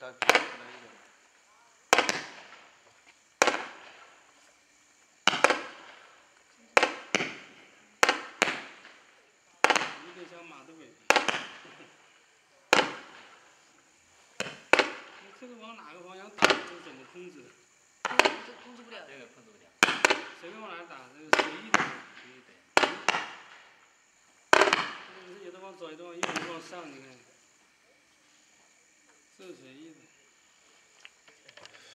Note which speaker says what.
Speaker 1: 到底出来一点。
Speaker 2: 有点像马德韦。你这个往哪个方向打，这个怎么控制？
Speaker 3: 这控制不了。
Speaker 1: 这个控制不了。
Speaker 2: 随便往哪打，这个随意的。
Speaker 1: 对。
Speaker 2: 有的往左，有的往右，有的往上，你看，这是随意的。